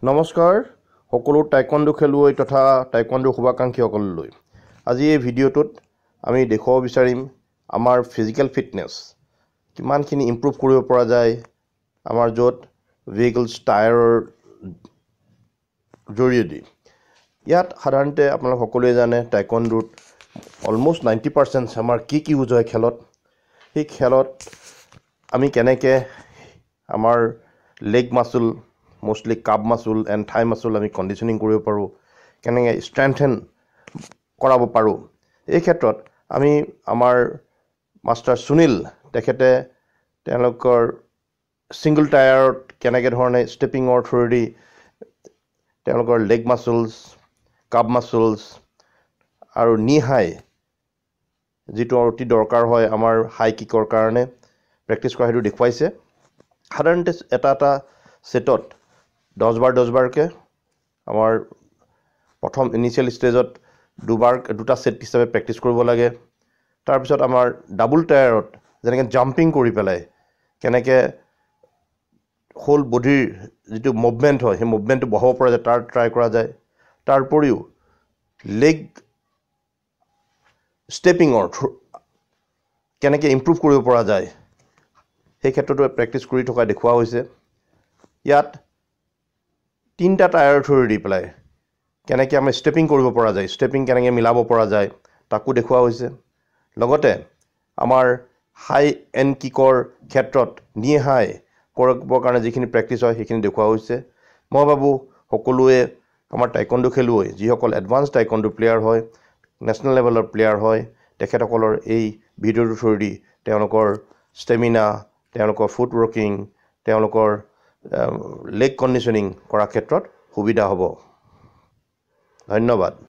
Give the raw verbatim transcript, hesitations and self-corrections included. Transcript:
নমস্কাৰ সকলো টাইকোৱাণ্ডো খেলুৱৈ তথা টাইকোৱাণ্ডো শুভাকাংক্ষীসকললৈ আজি এই ভিডিঅ'টোত আমি দেখুৱাব বিচাৰিম আমাৰ ফিজিক্যাল ফিটনেছ কিমানখিনি ইমপ্ৰুভ কৰিব পৰা যায় আমাৰ য'ত ভেহিকলছ টায়াৰৰ জৰিয়তে ইয়াত সাধাৰণতে আপোনালোক সকলোৱে জানে টাইকোৱাণ্ডোত অলমোষ্ট নাইণ্টি পাৰ্চেণ্ট আমাৰ কি কি ইউজ হয় খেলত সেই খেলত আমি কেনেকৈ আমাৰ leg muscle mostly calf muscle and thigh muscle আমি কন্ডিশনিং কৰিব পাৰো কেনেকৈ স্ট্ৰেংথেন কৰাব পাৰো এই ক্ষেত্ৰত আমি আমাৰ মাষ্টাৰ সুনীল তেখেতে তেওঁলোকৰ সিঙ্গল টায়াৰত কেনেকৈ ধৰণে ষ্টেপিংৰ থ্ৰুদি তেওঁলোকৰ লেগ মাছলছ calf muscles আৰু নি হাই যেটো অতি দৰকাৰ হয় আমাৰ হাই কিকৰ কাৰণে প্ৰেক্টিছ কৰা হেতু দেখুৱাইছে সাধাৰণতে এটা এটা সেটত দহ বাৰ দহ বাৰকে আমাৰ প্ৰথম ইনিশিয়াল ষ্টেজত দুবাৰ দুটা সেট হিচাপে প্ৰেক্টিছ কৰিব লাগে তাৰ পিছত আমাৰ ডাবল টায়াৰত যেনেকৈ জাম্পিং কৰি পেলাই কেনেকৈ হোল বডিৰ যেটো মুভমেন্ট হয় সেই মুভমেন্টটো বহাব পৰা যায় তাৰ ট্ৰাই কৰা যায় তাৰ পৰিও লেগ ষ্টেপিংৰ কেনেকৈ ইমপ্ৰুভ কৰিব পৰা যায় সেই ক্ষেত্ৰটো প্ৰেক্টিছ কৰি থকা দেখুৱা হৈছে ইয়াত তিনটা টায়াৰ থৰি দি পেলাই কেনেকৈ আমি ষ্টেপিং কৰিব পৰা যায় ষ্টেপিং কেনেকৈ মিলাব পৰা যায় তাকো দেখুৱা হৈছে লগতে আমাৰ হাই এণ্ড কিকৰ ক্ষেত্ৰত নি হাই কৰিবৰ কাৰণে যিখিনি প্ৰেক্টিছ হয় সেইখিনি দেখুৱা হৈছে মই ভাবো সকলোৱে আমাৰ টাইকোৱাণ্ডো খেলুৱৈ যিসকল এডভান্স টাইকোৱাণ্ডো প্লেয়াৰ হয় নেশ্যনেল লেভেলৰ প্লেয়াৰ হয় তেখেতসকলৰ এই ভিডিঅ'টোৰ থ্ৰুদি তেওঁলোকৰ ষ্টেমিনা তেওঁলোকৰ ফুট ৱৰ্কিং তেওঁলোকৰ লেগ কন্ডিশনিং কৰা ক্ষেত্ৰত সুবিধা হ'ব ধন্যবাদ